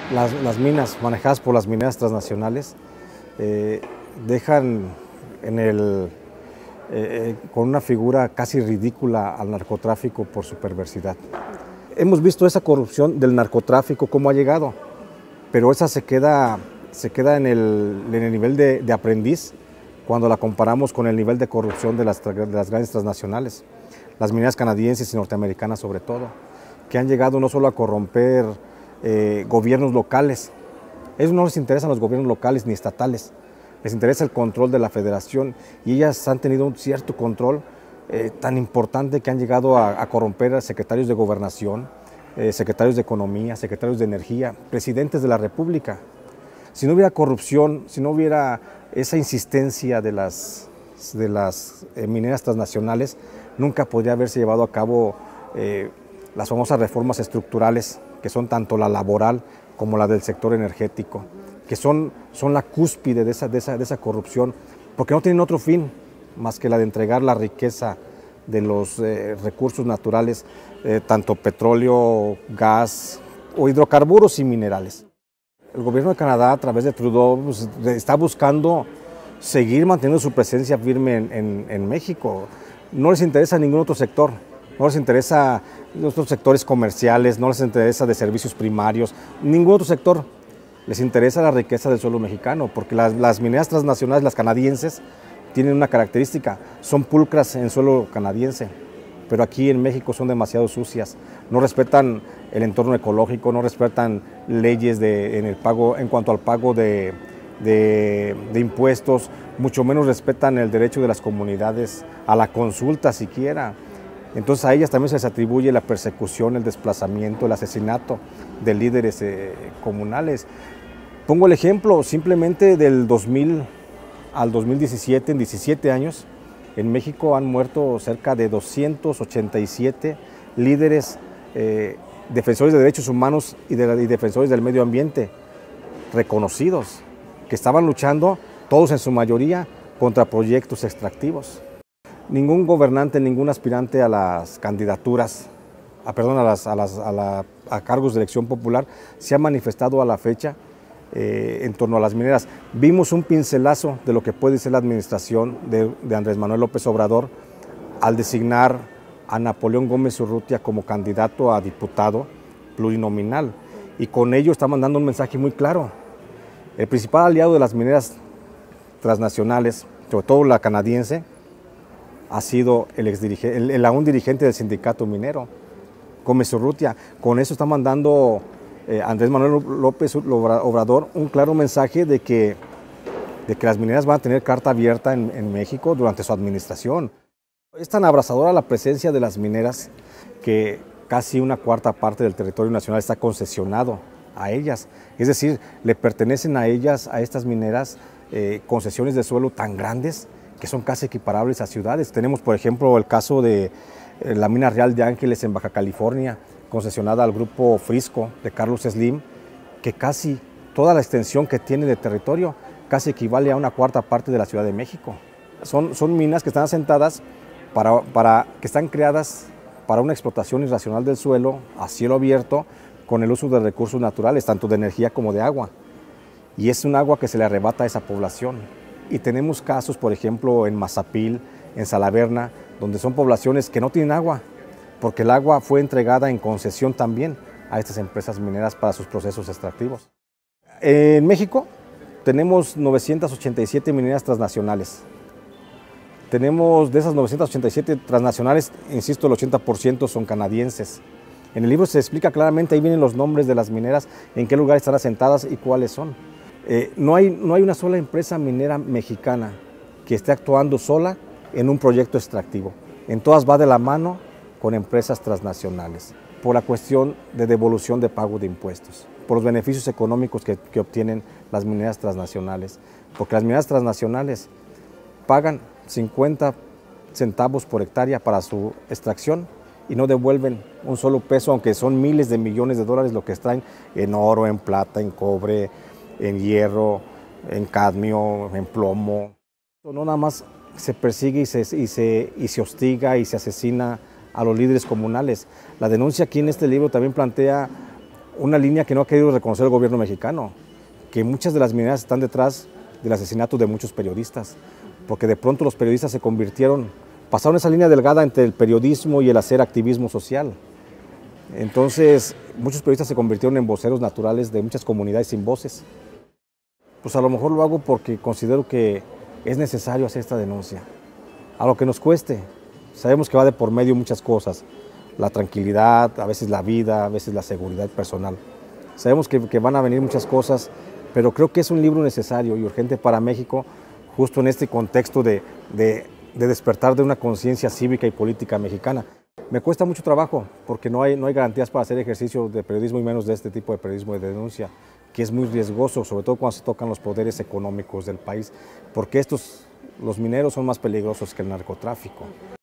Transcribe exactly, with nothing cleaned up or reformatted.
Las, las minas manejadas por las mineras transnacionales eh, dejan en el, eh, con una figura casi ridícula al narcotráfico por su perversidad. Hemos visto esa corrupción del narcotráfico, cómo ha llegado, pero esa se queda, se queda en, el, en el nivel de, de aprendiz cuando la comparamos con el nivel de corrupción de las, de las grandes transnacionales, las mineras canadienses y norteamericanas sobre todo, que han llegado no solo a corromper eh, gobiernos locales. A ellos no les interesan los gobiernos locales ni estatales, les interesa el control de la federación, y ellas han tenido un cierto control eh, tan importante que han llegado a, a corromper a secretarios de gobernación, eh, secretarios de economía, secretarios de energía, presidentes de la república. Si no hubiera corrupción, si no hubiera esa insistencia de las, de las eh, mineras transnacionales, nunca podría haberse llevado a cabo eh, las famosas reformas estructurales, que son tanto la laboral como la del sector energético, que son, son la cúspide de esa, de, esa, de esa corrupción, porque no tienen otro fin más que la de entregar la riqueza de los eh, recursos naturales, eh, tanto petróleo, gas o hidrocarburos y minerales. El gobierno de Canadá, a través de Trudeau, pues, está buscando seguir manteniendo su presencia firme en, en, en México. No les interesa ningún otro sector, no les interesa los otros sectores comerciales, no les interesa de servicios primarios, ningún otro sector. Les interesa la riqueza del suelo mexicano, porque las, las mineras transnacionales, las canadienses, tienen una característica: son pulcras en suelo canadiense, pero aquí en México son demasiado sucias, no respetan el entorno ecológico, no respetan leyes de, en, el pago, en cuanto al pago de, de, de impuestos, mucho menos respetan el derecho de las comunidades a la consulta siquiera. Entonces a ellas también se les atribuye la persecución, el desplazamiento, el asesinato de líderes eh, comunales. Pongo el ejemplo simplemente del dos mil al dos mil diecisiete, en diecisiete años, en México han muerto cerca de doscientos ochenta y siete líderes eh, defensores de derechos humanos y, de, y defensores del medio ambiente, reconocidos, que estaban luchando, todos en su mayoría, contra proyectos extractivos. Ningún gobernante, ningún aspirante a las candidaturas, a, perdón, a, las, a, las, a, la, a cargos de elección popular se ha manifestado a la fecha eh, en torno a las mineras. Vimos un pincelazo de lo que puede ser la administración de, de Andrés Manuel López Obrador al designar a Napoleón Gómez Urrutia como candidato a diputado plurinominal, y con ello está mandando un mensaje muy claro. El principal aliado de las mineras transnacionales, sobre todo la canadiense, ha sido el, ex dirigente, el, el aún dirigente del sindicato minero, Gómez Urrutia. Con eso está mandando eh, Andrés Manuel López Obrador un claro mensaje de que, de que las mineras van a tener carta abierta en, en México durante su administración. Es tan abrasadora la presencia de las mineras que casi una cuarta parte del territorio nacional está concesionado a ellas. Es decir, le pertenecen a ellas, a estas mineras, eh, concesiones de suelo tan grandes que son casi equiparables a ciudades. Tenemos, por ejemplo, el caso de eh, la mina Real de Ángeles en Baja California, concesionada al grupo Frisco de Carlos Slim, que casi toda la extensión que tiene de territorio casi equivale a una cuarta parte de la Ciudad de México. Son, son minas que están asentadas Para, para, que están creadas para una explotación irracional del suelo a cielo abierto con el uso de recursos naturales, tanto de energía como de agua. Y es un agua que se le arrebata a esa población. Y tenemos casos, por ejemplo, en Mazapil, en Salaverna, donde son poblaciones que no tienen agua, porque el agua fue entregada en concesión también a estas empresas mineras para sus procesos extractivos. En México tenemos novecientas ochenta y siete mineras transnacionales. Tenemos de esas novecientas ochenta y siete transnacionales, insisto, el ochenta por ciento son canadienses. En el libro se explica claramente, ahí vienen los nombres de las mineras, en qué lugar están asentadas y cuáles son. Eh, no hay, no hay una sola empresa minera mexicana que esté actuando sola en un proyecto extractivo. En todas va de la mano con empresas transnacionales, por la cuestión de devolución de pago de impuestos, por los beneficios económicos que, que obtienen las mineras transnacionales, porque las mineras transnacionales pagan cincuenta centavos por hectárea para su extracción y no devuelven un solo peso, aunque son miles de millones de dólares lo que extraen en oro, en plata, en cobre, en hierro, en cadmio, en plomo. No nada más se persigue y se, y, se, y se hostiga y se asesina a los líderes comunales. La denuncia aquí en este libro también plantea una línea que no ha querido reconocer el gobierno mexicano, que muchas de las mineras están detrás del asesinato de muchos periodistas, porque de pronto los periodistas se convirtieron, pasaron esa línea delgada entre el periodismo y el hacer activismo social. Entonces, muchos periodistas se convirtieron en voceros naturales de muchas comunidades sin voces. Pues a lo mejor lo hago porque considero que es necesario hacer esta denuncia, a lo que nos cueste. Sabemos que va de por medio muchas cosas, la tranquilidad, a veces la vida, a veces la seguridad personal. Sabemos que, que van a venir muchas cosas, pero creo que es un libro necesario y urgente para México, justo en este contexto de, de, de despertar de una conciencia cívica y política mexicana. Me cuesta mucho trabajo porque no hay, no hay garantías para hacer ejercicio de periodismo y menos de este tipo de periodismo de denuncia, que es muy riesgoso, sobre todo cuando se tocan los poderes económicos del país, porque estos, los mineros son más peligrosos que el narcotráfico.